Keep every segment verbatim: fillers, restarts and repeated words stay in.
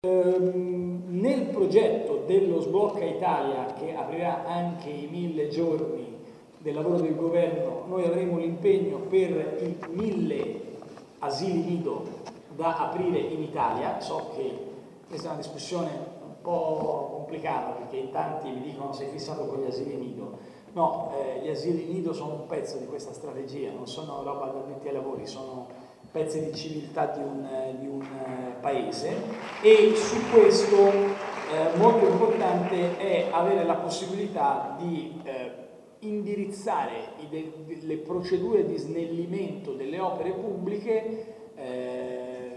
Ehm, nel progetto dello Sblocca Italia, che aprirà anche i mille giorni del lavoro del governo, noi avremo l'impegno per i mille asili nido da aprire in Italia. So che questa è una discussione un po' complicata, perché in tanti mi dicono sei fissato con gli asili nido. No, eh, gli asili nido sono un pezzo di questa strategia, non sono roba da addetti ai lavori, sono pezzi di civiltà di un, di un paese, e su questo eh, molto importante è avere la possibilità di eh, indirizzare i de, le procedure di snellimento delle opere pubbliche eh,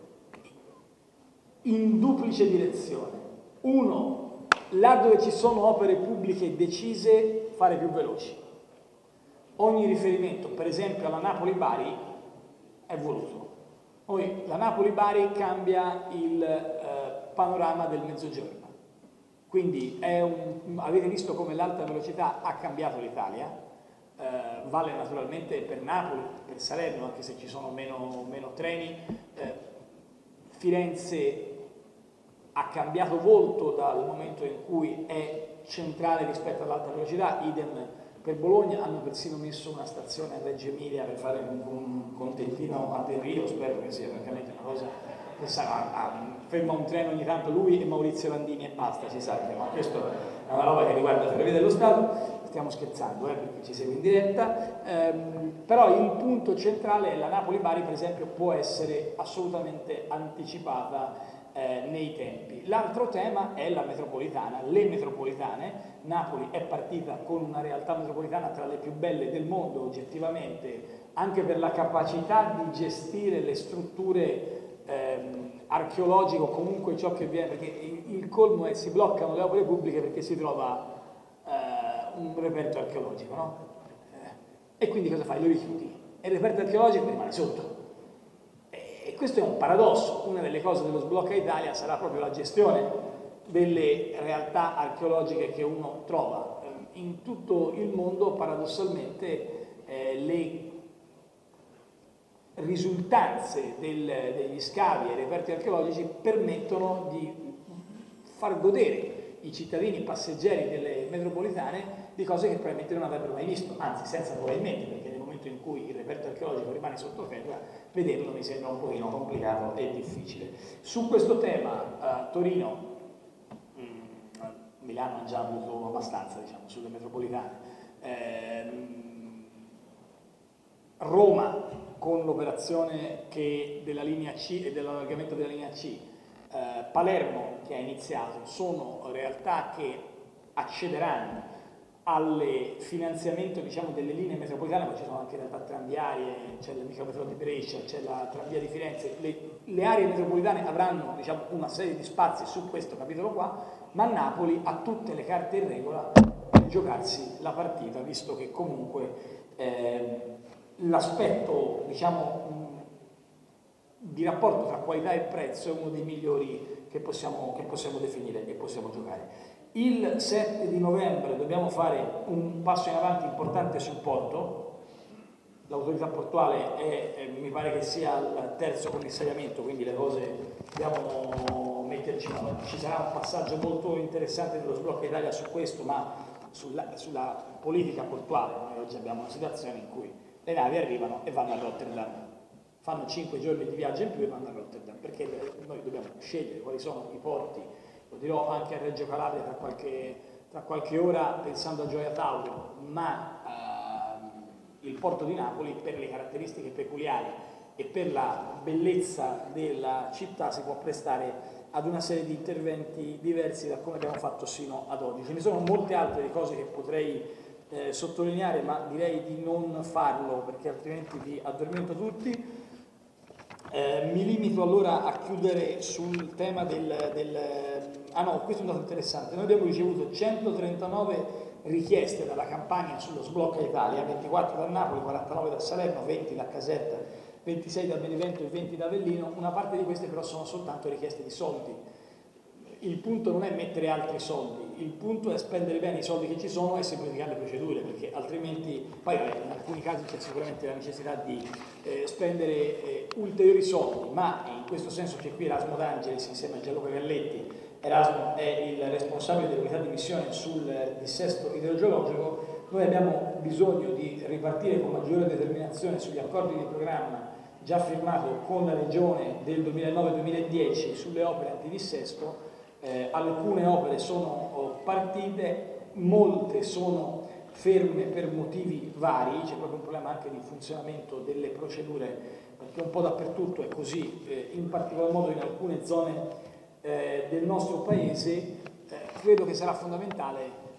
in duplice direzione. Uno, là dove ci sono opere pubbliche decise, fare più veloci. Ogni riferimento, per esempio alla Napoli-Bari, è voluto. Poi la Napoli-Bari cambia il eh, panorama del mezzogiorno. Quindi è un, avete visto come l'alta velocità ha cambiato l'Italia, eh, vale naturalmente per Napoli, per Salerno, anche se ci sono meno, meno treni. Eh, Firenze ha cambiato volto dal momento in cui è centrale rispetto all'alta velocità, idem per Bologna. Hanno persino messo una stazione a Reggio Emilia per fare un, un contentino a Del Rio, spero che sia francamente una cosa che sarà, ah, ferma un treno ogni tanto lui e Maurizio Landini e basta, si sa che, ma questo è una roba che riguarda Ferrovie dello Stato, stiamo scherzando eh, perché ci segue in diretta, ehm, però il punto centrale è la Napoli-Bari, per esempio, può essere assolutamente anticipata Eh, nei tempi. L'altro tema è la metropolitana, le metropolitane. Napoli è partita con una realtà metropolitana tra le più belle del mondo oggettivamente, anche per la capacità di gestire le strutture ehm, archeologiche o comunque ciò che viene, perché il, il colmo è si bloccano le opere pubbliche perché si trova eh, un reperto archeologico, no? Eh, e quindi cosa fai? Lo richiudi e il reperto archeologico rimane sotto. E questo è un paradosso. Una delle cose dello Sblocca Italia sarà proprio la gestione delle realtà archeologiche che uno trova. In tutto il mondo, paradossalmente, eh, le risultanze del, degli scavi e reperti archeologici permettono di far godere i cittadini passeggeri delle metropolitane di cose che probabilmente non avrebbero mai visto, anzi senza probabilmente, perché nel momento in cui il reperto archeologico rimane sottoterra, vederlo mi sembra un pochino complicato e difficile. Su questo tema eh, Torino, mh, Milano ha già avuto abbastanza, diciamo, sulle metropolitane, eh, Roma con l'operazione della linea C e dell'allargamento della linea C, eh, Palermo che ha iniziato, sono realtà che accederanno al finanziamento, diciamo, delle linee metropolitane, ma ci sono anche realtà tranviarie, c'è la micrometro di Brescia, c'è la tranvia di Firenze. Le, le aree metropolitane avranno, diciamo, una serie di spazi su questo capitolo qua, ma Napoli ha tutte le carte in regola per giocarsi la partita, visto che comunque eh, l'aspetto, diciamo, di rapporto tra qualità e prezzo è uno dei migliori che possiamo, che possiamo definire e possiamo giocare. Il sette di novembre dobbiamo fare un passo in avanti importante sul porto. L'autorità portuale è, è, mi pare che sia al terzo commissariamento, quindi le cose dobbiamo metterci. Ci sarà un passaggio molto interessante dello Sblocca Italia su questo, ma sulla, sulla politica portuale. Noi oggi abbiamo una situazione in cui le navi arrivano e vanno a Rotterdam, fanno cinque giorni di viaggio in più e vanno a Rotterdam, perché noi dobbiamo scegliere quali sono i porti. Lo dirò anche a Reggio Calabria tra qualche, tra qualche ora, pensando a Gioia Tauro, ma ehm, il porto di Napoli, per le caratteristiche peculiari e per la bellezza della città, si può prestare ad una serie di interventi diversi da come abbiamo fatto sino ad oggi. Ce ne sono molte altre cose che potrei eh, sottolineare, ma direi di non farlo perché altrimenti vi addormento tutti. Eh, mi limito allora a chiudere sul tema del, del... Ah no, questo è un dato interessante. Noi abbiamo ricevuto centotrentanove richieste dalla campagna sullo Sblocca Italia, ventiquattro da Napoli, quarantanove da Salerno, venti da Caserta, ventisei da Benevento e venti da Avellino. Una parte di queste però sono soltanto richieste di soldi. il punto non è mettere altri soldi, il punto è spendere bene i soldi che ci sono e semplificare le procedure, perché altrimenti, poi in alcuni casi c'è sicuramente la necessità di eh, spendere eh, ulteriori soldi, ma in questo senso c'è qui Erasmo D'Angelis insieme a Gianluca Galletti. Erasmo è il responsabile dell'unità di missione sul dissesto idrogeologico. Noi abbiamo bisogno di ripartire con maggiore determinazione sugli accordi di programma già firmato con la Regione del duemilanove duemiladieci sulle opere antidissesto. Eh, alcune opere sono partite, molte sono ferme per motivi vari, c'è proprio un problema anche di funzionamento delle procedure, perché un po' dappertutto è così, eh, in particolar modo in alcune zone eh, del nostro paese. Eh, credo che sarà fondamentale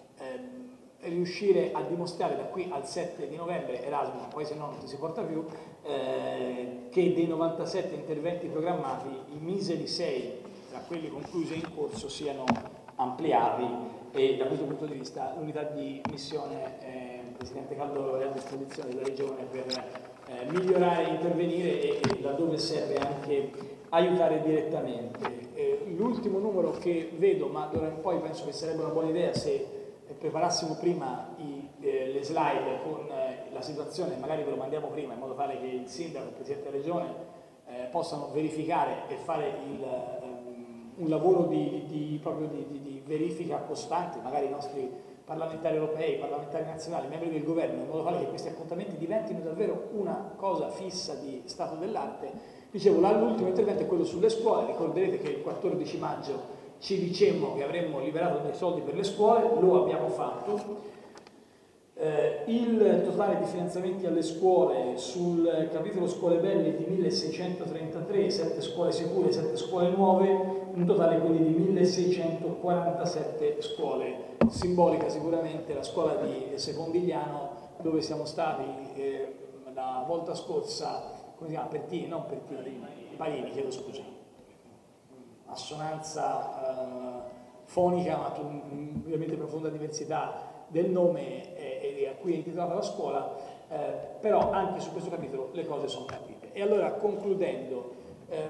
eh, riuscire a dimostrare da qui al sette di novembre, Erasmo, poi se no non ti si porta più, eh, che dei novantasette interventi programmati, i miseri sei tra quelli conclusi e in corso siano ampliati, e da questo punto di vista l'unità di missione, eh, il Presidente Caldoro è a disposizione della Regione per eh, migliorare, intervenire e, e laddove serve anche aiutare direttamente. Eh, l'ultimo numero che vedo, ma d'ora in poi penso che sarebbe una buona idea se eh, preparassimo prima i, eh, le slide con eh, la situazione, magari ve lo mandiamo prima in modo tale che il Sindaco e il Presidente della Regione eh, possano verificare e fare il un lavoro di, di, proprio di, di, di verifica costante, magari i nostri parlamentari europei, parlamentari nazionali, membri del governo, in modo tale che questi appuntamenti diventino davvero una cosa fissa di stato dell'arte. Dicevo, l'ultimo intervento è quello sulle scuole. Ricorderete che il quattordici maggio ci dicemmo che avremmo liberato dei soldi per le scuole, lo abbiamo fatto. Eh, il totale di finanziamenti alle scuole sul capitolo scuole belle è di milleseicentotrentatré, sette scuole sicure, sette scuole nuove, un totale quindi di milleseicentoquarantasette scuole. Simbolica sicuramente la scuola di Secondigliano, dove siamo stati eh, la volta scorsa, come si chiama? Pertini, non Pertini, Parini, chiedo scusa, assonanza eh, fonica, ma ovviamente profonda diversità del nome eh, eh, a cui è intitolata la scuola, eh, però anche su questo capitolo le cose sono capite. E allora, concludendo, eh,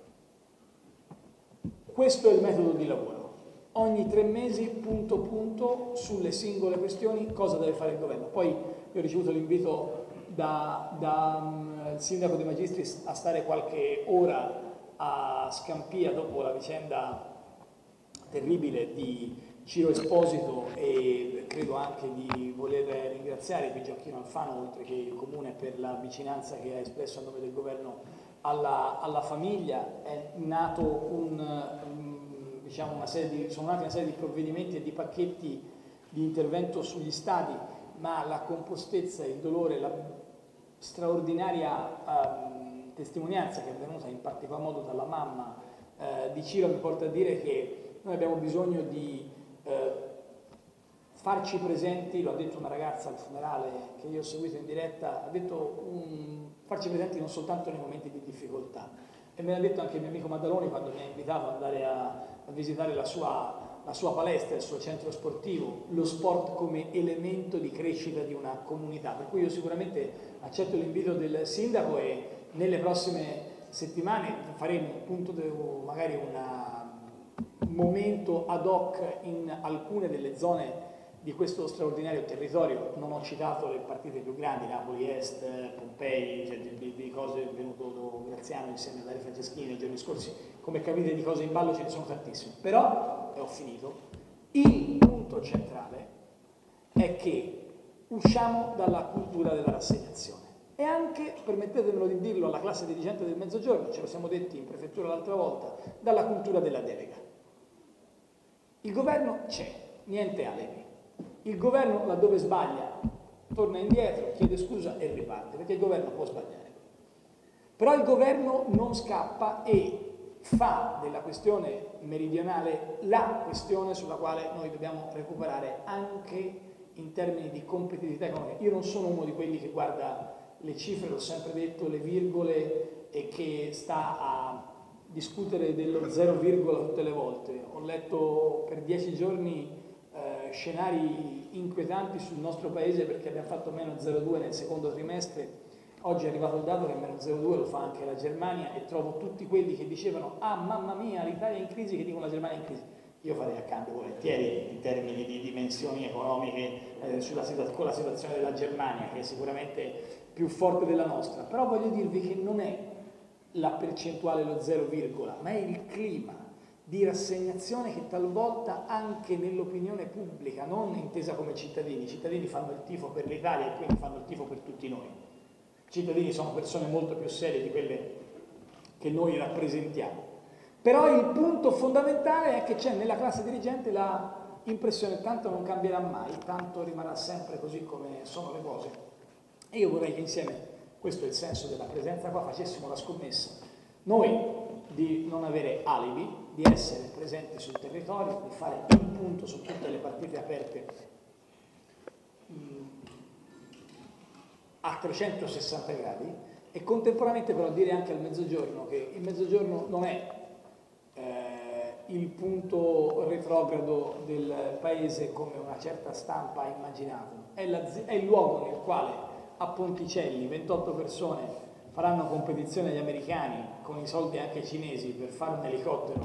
questo è il metodo di lavoro. Ogni tre mesi, punto punto, sulle singole questioni, cosa deve fare il governo. Poi io ho ricevuto l'invito da, da um, il sindaco De Magistris a stare qualche ora a Scampia dopo la vicenda terribile di Ciro Esposito, e credo anche di voler ringraziare qui Gioacchino Alfano, oltre che il Comune, per la vicinanza che ha espresso a nome del governo alla, alla famiglia. È nato un, um, diciamo una serie di, sono nati una serie di provvedimenti e di pacchetti di intervento sugli stadi, ma la compostezza, il dolore, la straordinaria um, testimonianza che è venuta in particolar modo dalla mamma uh, di Ciro mi porta a dire che noi abbiamo bisogno di Eh, farci presenti. Lo ha detto una ragazza al funerale che io ho seguito in diretta, ha detto um, farci presenti non soltanto nei momenti di difficoltà, e me l'ha detto anche il mio amico Maddaloni quando mi ha invitato ad andare a, a visitare la sua, la sua palestra, il suo centro sportivo, lo sport come elemento di crescita di una comunità. Per cui io sicuramente accetto l'invito del sindaco e nelle prossime settimane faremo appunto magari una momento ad hoc in alcune delle zone di questo straordinario territorio. Non ho citato le partite più grandi, Napoli Est, Pompei, cioè di, di cose è venuto Graziano insieme a Dario Franceschini nei giorni scorsi. Come capite di cose in ballo ce ne sono tantissime, però, e ho finito, il punto centrale è che usciamo dalla cultura della rassegnazione e anche, permettetemelo di dirlo alla classe dirigente del Mezzogiorno, ce lo siamo detti in prefettura l'altra volta, dalla cultura della delega. Il governo c'è, niente alibi. Il governo, laddove sbaglia, torna indietro, chiede scusa e riparte, perché il governo può sbagliare. Però il governo non scappa e fa della questione meridionale la questione sulla quale noi dobbiamo recuperare anche in termini di competitività economica. Io non sono uno di quelli che guarda le cifre, l'ho sempre detto, le virgole, e che sta a discutere dello zero virgola tutte le volte. Ho letto per dieci giorni eh, scenari inquietanti sul nostro paese perché abbiamo fatto meno zero virgola due nel secondo trimestre. Oggi è arrivato il dato che meno zero virgola due lo fa anche la Germania, e trovo tutti quelli che dicevano ah mamma mia l'Italia è in crisi che dicono la Germania è in crisi. io farei a cambio volentieri in termini di dimensioni economiche eh, sulla situa- con la situazione della Germania, che è sicuramente più forte della nostra, però voglio dirvi che non è la percentuale, lo zero virgola, ma è il clima di rassegnazione che talvolta anche nell'opinione pubblica, non intesa come cittadini, i cittadini fanno il tifo per l'Italia e quindi fanno il tifo per tutti noi. I cittadini sono persone molto più serie di quelle che noi rappresentiamo. Però il punto fondamentale è che c'è nella classe dirigente la impressione tanto non cambierà mai, tanto rimarrà sempre così come sono le cose. E io vorrei che insieme, questo è il senso della presenza qua, facessimo la scommessa, noi di non avere alibi, di essere presenti sul territorio, di fare il punto su tutte le partite aperte mh, a trecentosessanta gradi e contemporaneamente però dire anche al Mezzogiorno che il Mezzogiorno non è eh, il punto retrogrado del paese come una certa stampa ha immaginato, è, la, è il luogo nel quale a Ponticelli ventotto persone faranno competizione agli americani con i soldi anche cinesi per fare un elicottero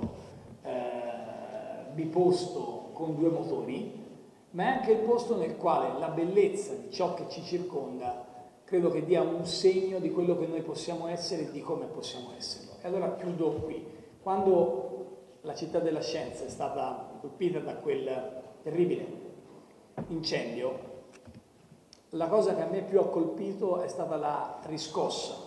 eh, biposto con due motori, ma è anche il posto nel quale la bellezza di ciò che ci circonda credo che dia un segno di quello che noi possiamo essere e di come possiamo esserlo. E allora chiudo qui. Quando la città della scienza è stata colpita da quel terribile incendio, la cosa che a me più ha colpito è stata la riscossa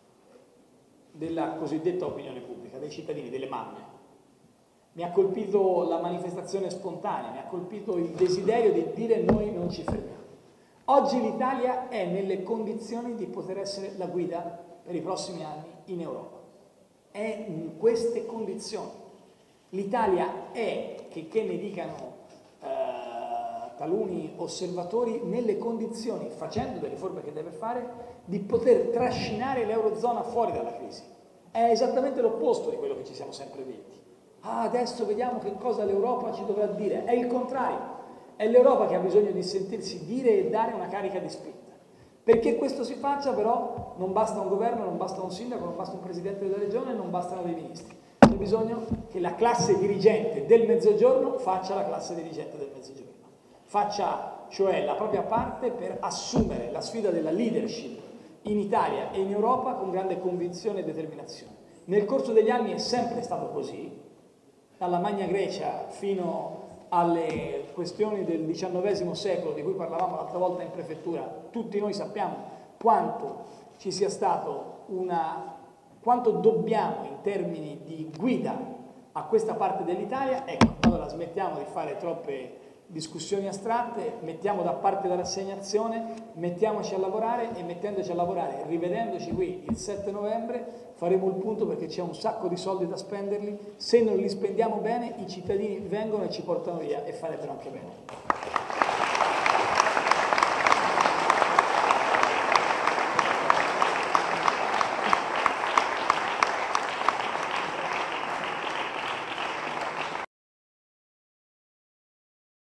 della cosiddetta opinione pubblica, dei cittadini, delle mamme. Mi ha colpito la manifestazione spontanea, mi ha colpito il desiderio di dire noi non ci fermiamo. Oggi l'Italia è nelle condizioni di poter essere la guida per i prossimi anni in Europa. È in queste condizioni. L'Italia è, che, che ne dicano eh, taluni osservatori, nelle condizioni, facendo le riforme che deve fare, di poter trascinare l'Eurozona fuori dalla crisi. È esattamente l'opposto di quello che ci siamo sempre detti. Ah, adesso vediamo che cosa l'Europa ci dovrà dire. È il contrario. È l'Europa che ha bisogno di sentirsi dire e dare una carica di spinta. Perché questo si faccia, però, non basta un governo, non basta un sindaco, non basta un presidente della regione, non bastano dei ministri. C'è bisogno che la classe dirigente del Mezzogiorno faccia la classe dirigente del Mezzogiorno. Faccia, cioè, la propria parte per assumere la sfida della leadership in Italia e in Europa con grande convinzione e determinazione. Nel corso degli anni è sempre stato così, dalla Magna Grecia fino alle questioni del diciannovesimo secolo di cui parlavamo l'altra volta in prefettura. Tutti noi sappiamo quanto ci sia stato una, quanto dobbiamo in termini di guida a questa parte dell'Italia. Ecco, allora smettiamo di fare troppe discussioni astratte, mettiamo da parte la rassegnazione, mettiamoci a lavorare e mettendoci a lavorare, rivedendoci qui il sette novembre, faremo il punto perché c'è un sacco di soldi da spenderli, se non li spendiamo bene i cittadini vengono e ci portano via e farebbero anche bene.